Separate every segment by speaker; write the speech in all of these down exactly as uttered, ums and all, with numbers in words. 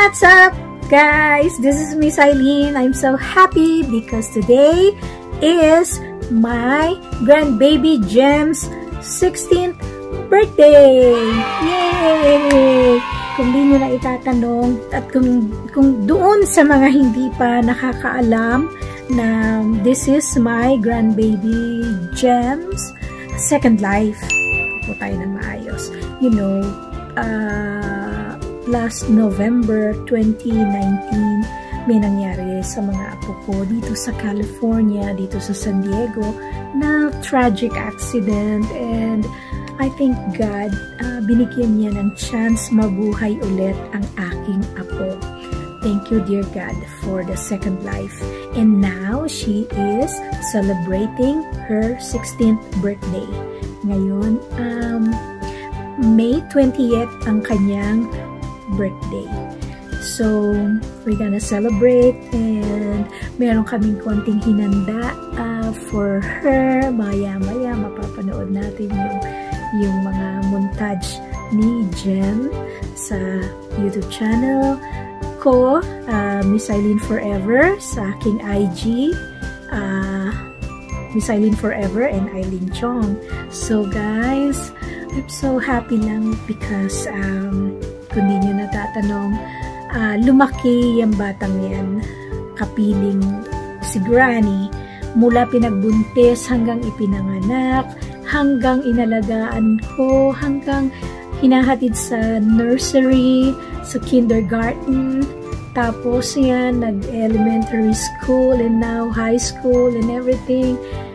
Speaker 1: What's up, guys? This is Miss Eileen. I'm so happy because today is my grandbaby Gem's sixteenth birthday! Yay! Kung di nyo na itatanong at kung, kung doon sa mga hindi pa nakakaalam na this is my grandbaby Gem's second life. Po tayo na maayos. You know, uh, last November twenty nineteen, may nangyari sa mga apo ko dito sa California, dito sa San Diego, na tragic accident, and I thank God, uh, binigyan niya ng chance mabuhay ulit ang aking apo. Thank you, dear God, for the second life. And now, she is celebrating her sixteenth birthday. Ngayon, um, May twentieth ang kanyang birthday. So, we're gonna celebrate, and meron kaming konting hinanda uh, for her. Maya-maya, mapapanood natin yung, yung mga montage ni Gem sa YouTube channel ko, uh, Miss Eileen Forever, sa aking I G, uh, Miss Eileen Forever and Eileen Chong. So, guys, I'm so happy lang because um, kung di nyo natatanong, uh, lumaki yung batang yan, kapiling si Granny, mula pinagbuntis hanggang ipinanganak, hanggang inalagaan ko, hanggang hinahatid sa nursery, sa kindergarten, tapos yan, nag-elementary school, and now high school, and everything.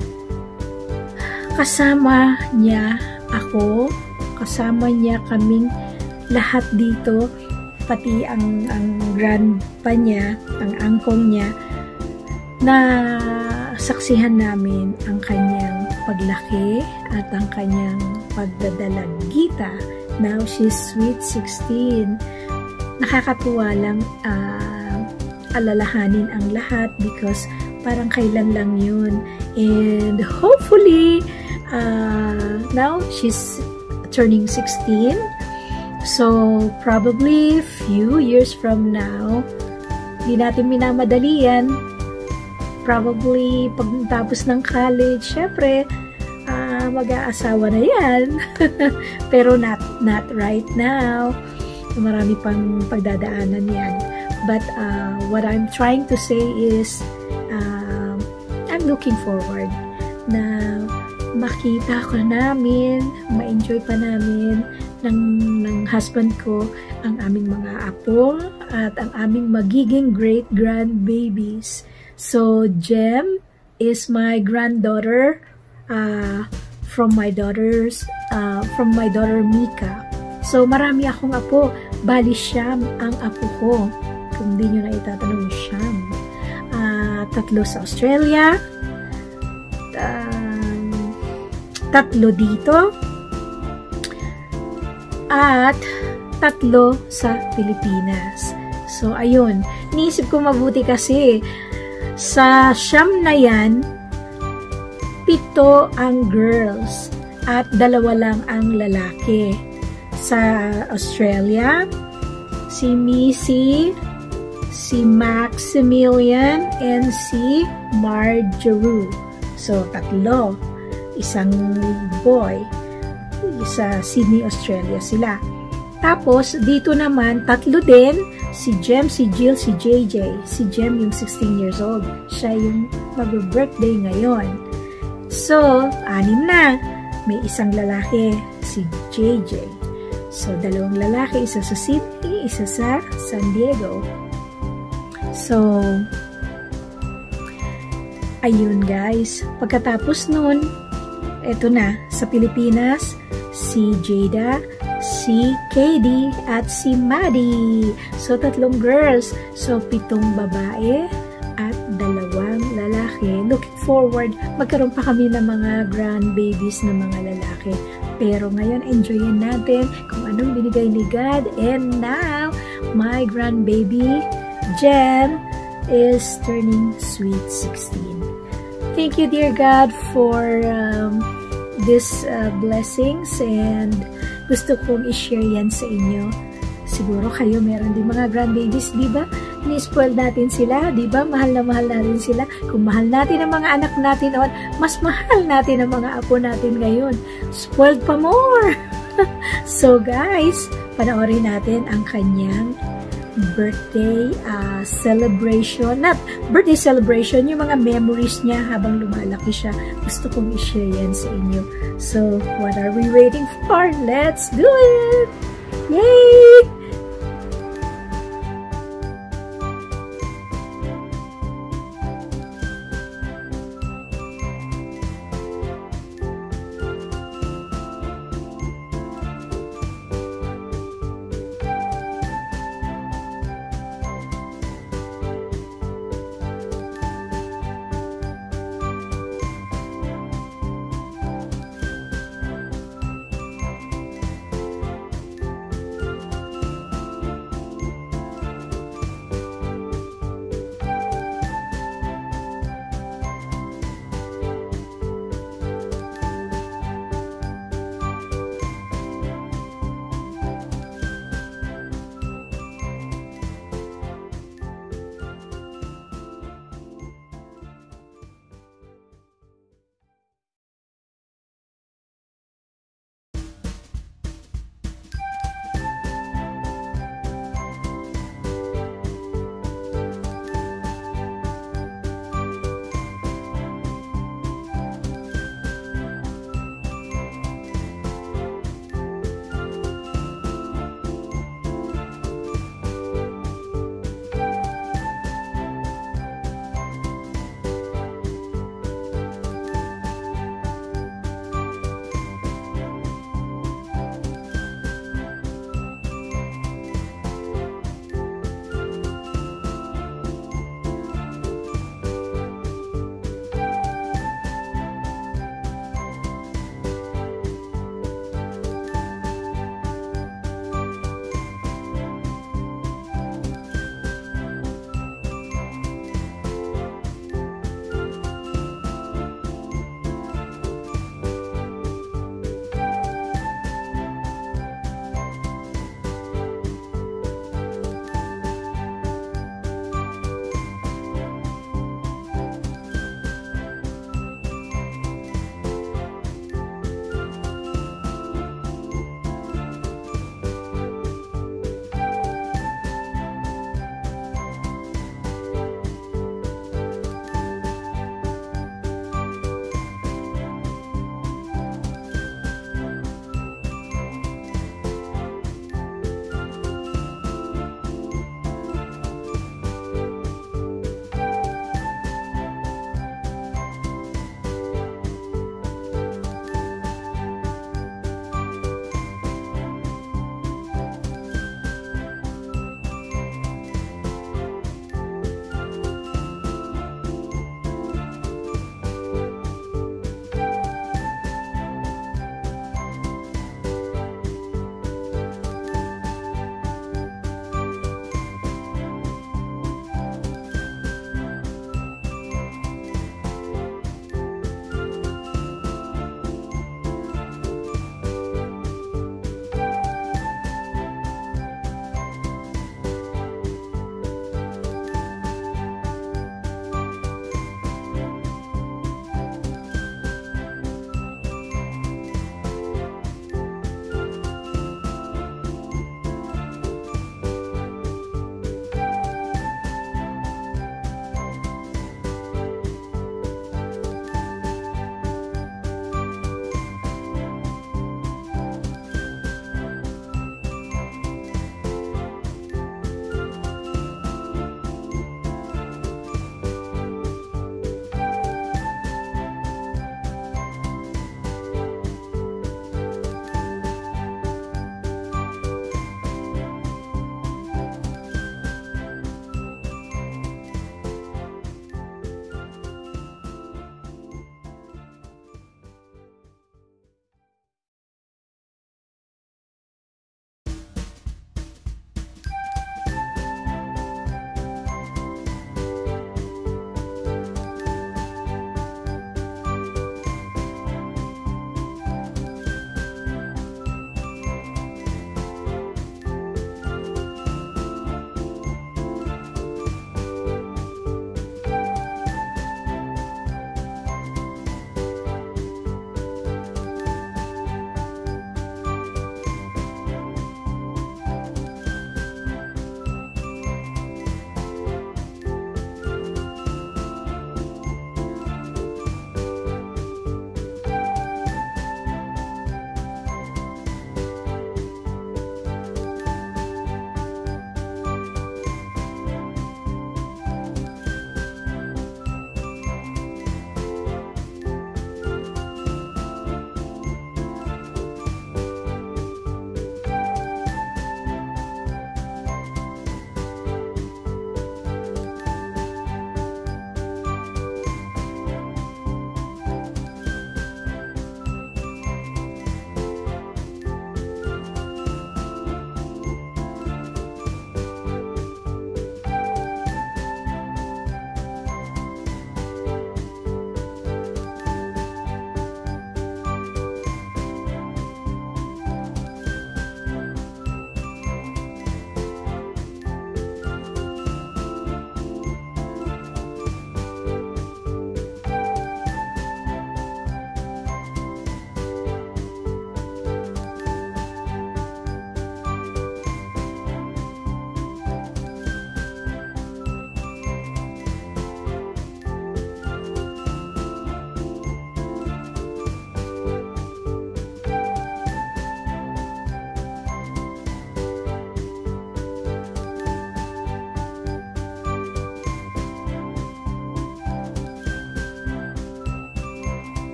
Speaker 1: Kasama niya ako, kasama niya kaming lahat dito, pati ang, ang grandpa niya, ang uncle niya, na saksihan namin ang kanyang paglaki at ang kanyang pagdadalagita. Now, she's sweet sixteen. Nakakatuwa lang uh, alalahanin ang lahat because parang kailan lang yun. And hopefully, uh, now she's turning sixteen. So, probably few years from now, di natin minamadali yan. Probably, pagtapos ng college, syempre, uh, mag-aasawa na yan. Pero not, not right now. Marami pang pagdadaanan yan. But, uh, what I'm trying to say is, uh, I'm looking forward na makita ko namin, ma-enjoy pa namin ng, ng husband ko ang aming mga apo at ang aming magiging great grandbabies. So, Gem is my granddaughter uh, from my daughter's uh, from my daughter Mika. So, marami akong apo. Bali, siyam ang apo ko. Kung di nyo na itatanong, siyam. Uh, tatlo sa Australia. Uh, tatlo dito. At tatlo sa Pilipinas. So, ayun. Niisip ko mabuti kasi sa siyam na yan, pito ang girls at dalawa lang ang lalaki. Sa Australia, si Missy, si Maximilian, and si Marjorie. So, tatlo. Isang boy. Sa Sydney, Australia sila. Tapos, dito naman, tatlo din, si Gem, si Jill, si J J. Si Gem yung sixteen years old. Siya yung mag-birthday ngayon. So, anim na. May isang lalaki, si J J. So, dalawang lalaki, isa sa Sydney, isa sa San Diego. So, ayun guys. Pagkatapos nun, eto na, sa Pilipinas, si Jada, si Katie, at si Maddie. So, tatlong girls. So, pitong babae at dalawang lalaki. Looking forward, magkaroon pa kami ng mga grandbabies na mga lalaki. Pero ngayon, enjoyin natin kung anong binigay ni God. And now, my grandbaby, Gem, is turning sweet sixteen. Thank you, dear God, for um, these uh, blessings, and gusto kong i-share yan sa inyo Siguro kayo meron din mga grandbabies, di ba? Ni-spoil natin sila, di ba? Mahal na mahal natin sila. Kung mahal natin ang mga anak natin noon, mas mahal natin ang mga apo natin ngayon. Spoiled pa more! So guys, panoorin natin ang kanyang birthday uh, celebration. Not birthday celebration, yung mga memories niya habang lumalaki siya. Gusto kong i-share yan sa inyo. So, what are we waiting for? Let's do it! Yay!